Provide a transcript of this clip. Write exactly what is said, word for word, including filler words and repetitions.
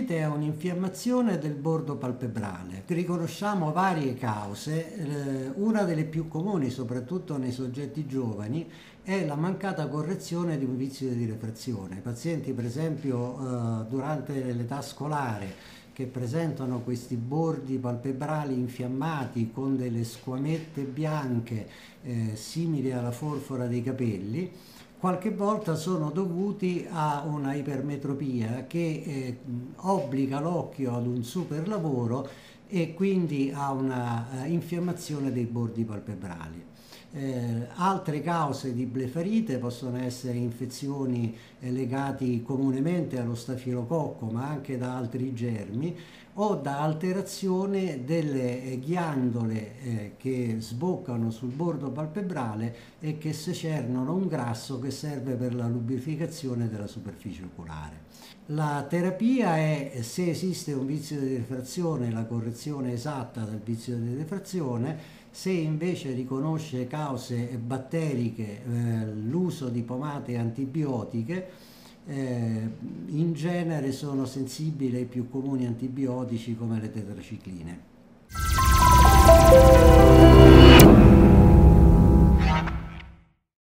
blefarite è un'infiammazione del bordo palpebrale. Riconosciamo varie cause, eh, una delle più comuni, soprattutto nei soggetti giovani, è la mancata correzione di un vizio di rifrazione. I pazienti, per esempio, eh, durante l'età scolare, che presentano questi bordi palpebrali infiammati con delle squamette bianche eh, simili alla forfora dei capelli, qualche volta sono dovuti a una ipermetropia che eh, obbliga l'occhio ad un superlavoro e quindi a una uh, infiammazione dei bordi palpebrali. Eh, altre cause di blefarite possono essere infezioni eh, legate comunemente allo stafilococco, ma anche da altri germi, o da alterazione delle eh, ghiandole eh, che sboccano sul bordo palpebrale e che secernono un grasso che serve per la lubrificazione della superficie oculare. La terapia è, se esiste un vizio di rifrazione, la correzione esatta del vizio di rifrazione. Se invece riconosce cause batteriche, eh, l'uso di pomate antibiotiche, eh, in genere sono sensibili ai più comuni antibiotici come le tetracicline.